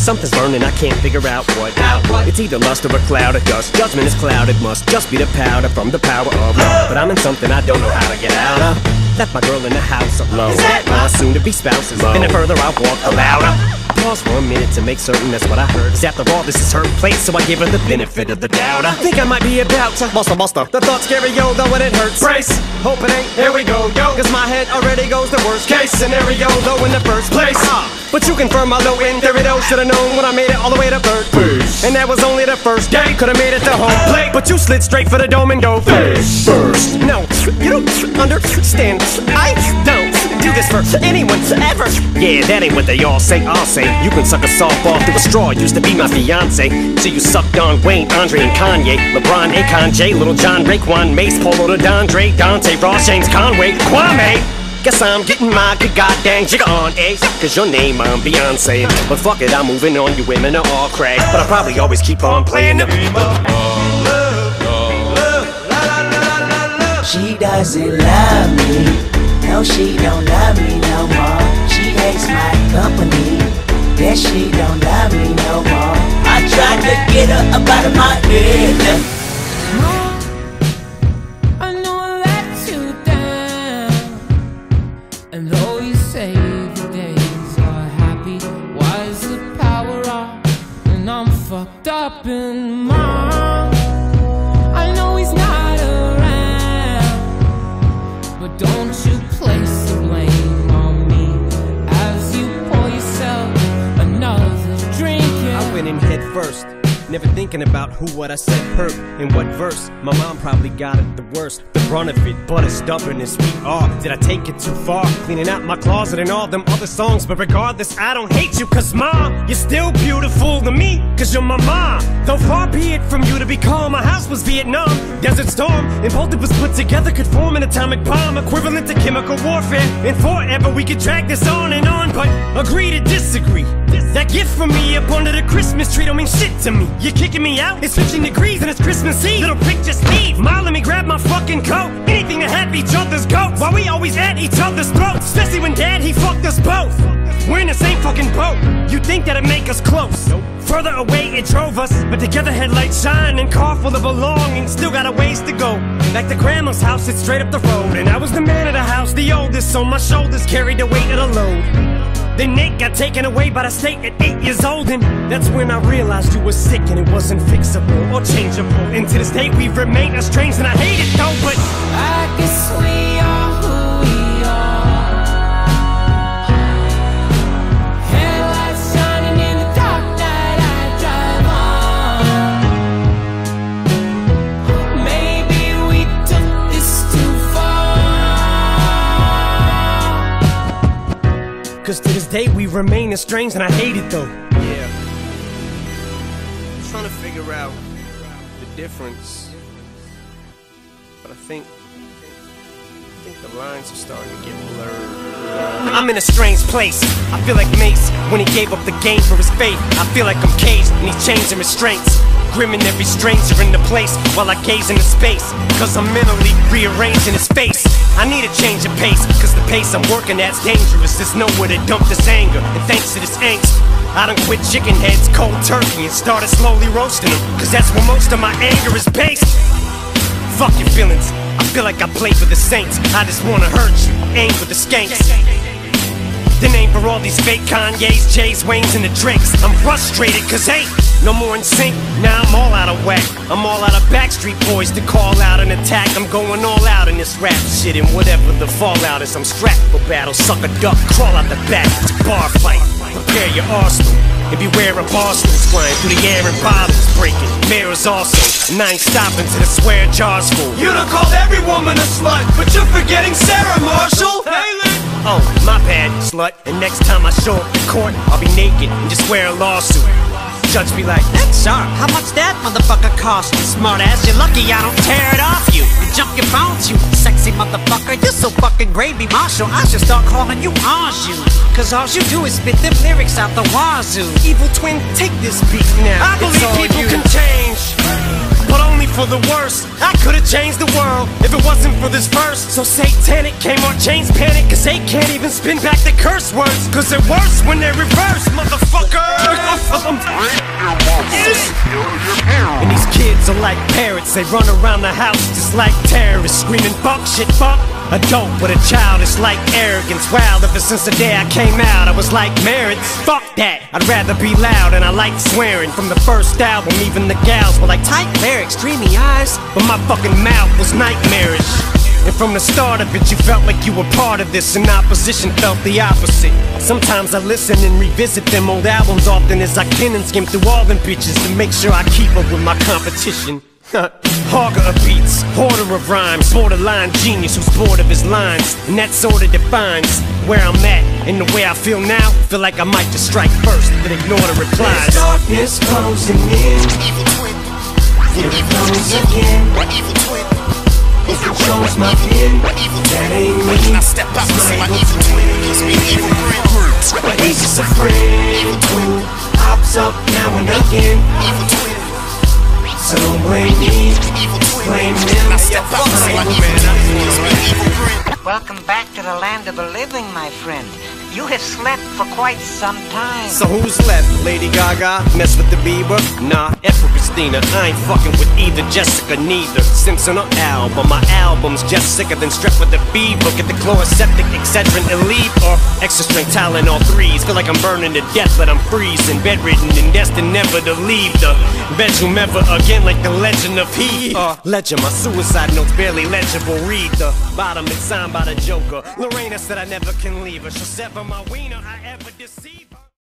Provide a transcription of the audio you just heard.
Something's burning, I can't figure out what. It's either lust or a cloud of dust. Judgment is clouded, must just be the powder from the power of love. But I'm in something I don't know how to get out of. Left my girl in the house alone. Is that my soon-to-be spouse's? And the further I walk, the louder. Pause for a minute to make certain that's what I heard. Cause after all, this is her place, so I give her the benefit of the doubt. I think I might be about to buster. The thought scary, yo, though it hurts. Brace, hope it ain't, here we go, yo. Cause my head already goes the worst case scenario, though in the first place. But you confirm my low end theory, though. Should've known when I made it all the way to third base. And that was only the first day. Could've made it to home plate, but you slid straight for the dome and go face first. No, you don't understand. I don't do this for anyone ever. Yeah, that ain't what they all say. I'll say you can suck a softball through a straw. Used to be my fiance, so you sucked on Wayne, Andre, and Kanye, LeBron, Akon, Jay, Little John, Raekwon, Mace, Polo, DeAndre, Dante, Ross, James, Conway, Kwame. Guess I'm getting my good goddamn jigger on, eh? Cause your name I'm Beyonce. But fuck it, I'm moving on, you women are all crack. But I'll probably always keep on playing the She doesn't love me, no she don't love me no more. She hates my company, yes she don't love me no more. I tried to get her up out of my head. I know I let you down, and though you say the days are happy, why is the power off? And I'm fucked up in mind. I know he's not around, but don't you place the blame on me as you pour yourself another drink. I went in head first, never thinking about who, what I said hurt, in what verse. My mom probably got it the worst, the brunt of it, but as stubborn as we are. Did I take it too far, cleaning out my closet and all them other songs? But regardless, I don't hate you, cause mom, you're still beautiful to me, cause you're my mom. Though far be it from you to be calm, my house was Vietnam, Desert Storm, and both of us put together could form an atomic bomb, equivalent to chemical warfare. And forever we could drag this on and on, but agree to disagree. That gift from me up under the Christmas tree don't mean shit to me. You're kicking me out? It's 15 degrees and it's Christmas Eve. Little prick, just leave. Ma, let me grab my fucking coat. Anything to have each other's goats. Why we always at each other's throats? Especially when dad, he fucked us both. We're in the same fucking boat. You'd think that'd make us close. Nope. Further away it drove us, but together headlights shine and car full of belongings. Still got a ways to go. Back to grandma's house, it's straight up the road. And I was the man of the house, the oldest, so my shoulders carried the weight of the load. Then Nick got taken away by the state at 8 years old, and that's when I realized you were sick and it wasn't fixable or changeable. And to this day we've remained estranged, and I hate it though, but I guess we are who we are. Headlights shining in the dark night I drive on. Maybe we took this too far. cause to this day we remain estranged, and I hate it though. Yeah, I'm trying to figure out the difference, but I think the lines are starting to get blurred. I'm in a strange place. I feel like Mace when he gave up the game for his faith. I feel like I'm caged and he's changing restraints, grimming every stranger in the place while I gaze into space, cause I'm mentally rearranging his face. I need a change of pace, cause the pace I'm working at's dangerous. There's nowhere to dump this anger, and thanks to this angst I done quit chicken heads cold turkey and started slowly roasting them, cause that's where most of my anger is based. Fuck your feelings, I feel like I play for the Saints. I just wanna hurt you, aim for the skanks. Then aim for all these fake Kanye's, Jays, Waynes, and the Drakes. I'm frustrated cause ain't no more in sync. Now I'm all out of whack. I'm all out of Backstreet Boys to call out an attack. I'm going all out in this rap shit, and whatever the fallout is, I'm strapped for battle. Suck a duck, crawl out the back. It's a bar fight. Prepare your arsenal and beware of arsenals flying through the air and bottles breaking. Mirrors also, and I ain't stopping till the swear jar's full. You done called every woman a slut, but you're forgetting Sarah Marshall. Oh, my bad, slut. And next time I show up to court, I'll be naked and just wear a lawsuit. Judge be like, that's sharp. How much that motherfucker cost you? Smart ass, you're lucky I don't tear it off you and jump your bones, you sexy motherfucker. You're so fucking gravy, Marshall. I should start calling you Anju, cause all you do is spit them lyrics out the wazoo. Evil twin, take this beat now. I believe people can change, but only for the worst. I could've changed the world if it wasn't for this verse. So satanic, Kmart chains panic, cause they can't even spin back the curse words, cause they're worse when they're reversed, motherfucker. And these kids are like parrots, they run around the house just like terrorists, screaming fuck, shit, fuck. A dope with a child, it's like arrogance. Wow, ever since the day I came out, I was like merits. Fuck that, I'd rather be loud, and I like swearing. From the first album, even the gals were like tight lyrics, dreamy eyes, but my fucking mouth was nightmarish. And from the start of it, you felt like you were part of this, and opposition felt the opposite. Sometimes I listen and revisit them old albums often as I can, and skim through all them bitches to make sure I keep up with my competition. Hogger of beats, hoarder of rhymes, borderline genius who's bored of his lines, and that sorta defines where I'm at. And the way I feel now, feel like I might just strike first, then ignore the replies. There's darkness closing in. Evil twin. Here it comes again. Evil twin. It controls my pen. Evil twin. That ain't me. Now step out and see my evil twin. Gives me evil grin. But he's just a friend who pops up now and again. Evil twin. So don't blame me, Evil twin. blame him. Now step out and see my evil twin. Gives me evil grin. Welcome back to the land of the living, my friend. You have slept for quite some time. So who's left? Lady Gaga? Mess with the Bieber? Nah, F with Christina. I ain't fucking with either Jessica, neither. Simpson or album. My album's just sicker than strep with the fever. Get the chloroseptic, Excedrin, Elite, or extra strength Tylenol 3s. Feel like I'm burning to death, but I'm freezing. Bedridden and destined never to leave the bedroom ever again, like the legend of he. Ledger, my suicide notes barely legible. Read the bottom, it's signed by the Joker. Lorena said I never can leave her. She'll sever my wiener, I ever deceive.